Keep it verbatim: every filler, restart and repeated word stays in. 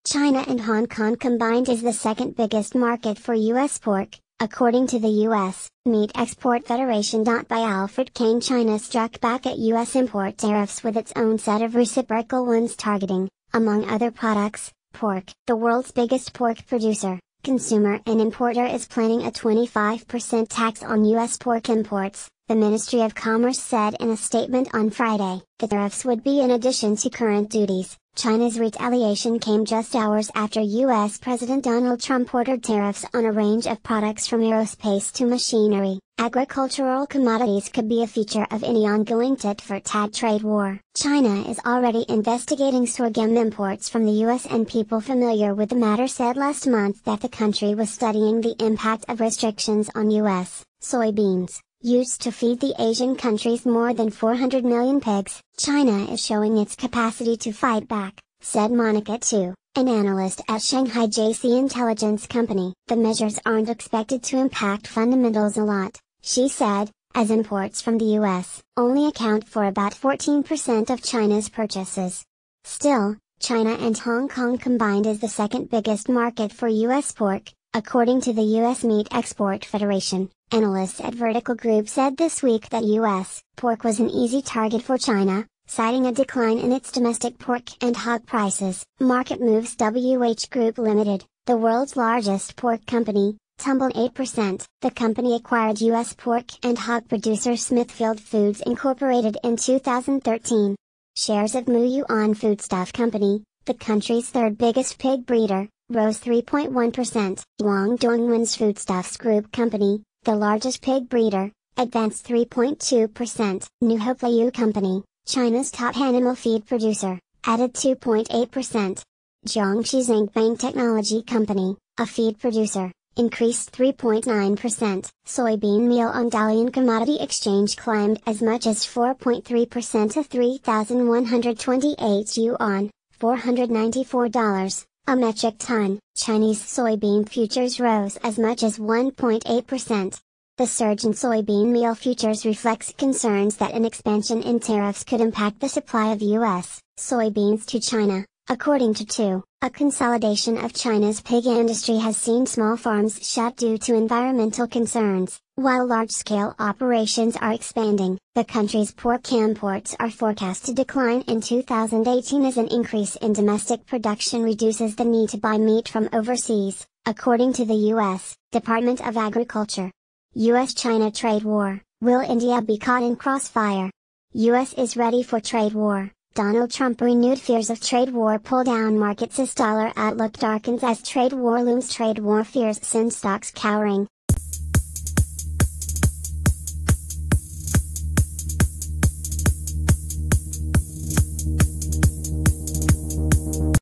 China and Hong Kong combined is the second biggest market for U S pork, according to the U S Meat Export Federation. By Alfred Kane, China struck back at U S import tariffs with its own set of reciprocal ones targeting, among other products, pork. The world's biggest pork producer, consumer and importer is planning a twenty-five percent tax on U S pork imports, the Ministry of Commerce said in a statement on Friday. The tariffs would be in addition to current duties. China's retaliation came just hours after U S President Donald Trump ordered tariffs on a range of products from aerospace to machinery. Agricultural commodities could be a feature of any ongoing tit-for-tat trade war. China is already investigating sorghum imports from the U S, and people familiar with the matter said last month that the country was studying the impact of restrictions on U S soybeans, used to feed the Asian countries more than four hundred million pigs. China is showing its capacity to fight back, said Monica Tu, an analyst at Shanghai J C Intelligence Company. The measures aren't expected to impact fundamentals a lot, she said, as imports from the U S only account for about fourteen percent of China's purchases. Still, China and Hong Kong combined is the second biggest market for U S pork, according to the U S Meat Export Federation. Analysts at Vertical Group said this week that U S pork was an easy target for China, citing a decline in its domestic pork and hog prices. Market Moves W H Group Limited, the world's largest pork company, tumbled eight percent. The company acquired U S pork and hog producer Smithfield Foods Incorporated in two thousand thirteen. Shares of Mu Yuan Foodstuff Company, the country's third biggest pig breeder, rose three point one percent. Guangdongwen's Foodstuffs Group Company, the largest pig breeder, advanced three point two percent. New Hope Liu Company, China's top animal feed producer, added two point eight percent. Jiangxi Zhengbang Technology Company, a feed producer, increased three point nine percent. Soybean meal on Dalian Commodity Exchange climbed as much as four point three percent to three thousand one hundred twenty-eight yuan, four hundred ninety-four dollars. A metric ton. Chinese soybean futures rose as much as one point eight percent. The surge in soybean meal futures reflects concerns that an expansion in tariffs could impact the supply of U S soybeans to China, according to Tu. A consolidation of China's pig industry has seen small farms shut due to environmental concerns, while large-scale operations are expanding. The country's pork imports are forecast to decline in two thousand eighteen as an increase in domestic production reduces the need to buy meat from overseas, according to the U S Department of Agriculture. U S China trade war. Will India be caught in crossfire? U S is ready for trade war. Donald Trump renewed fears of trade war pull down markets as dollar outlook darkens as trade war looms. Trade war fears send stocks cowering.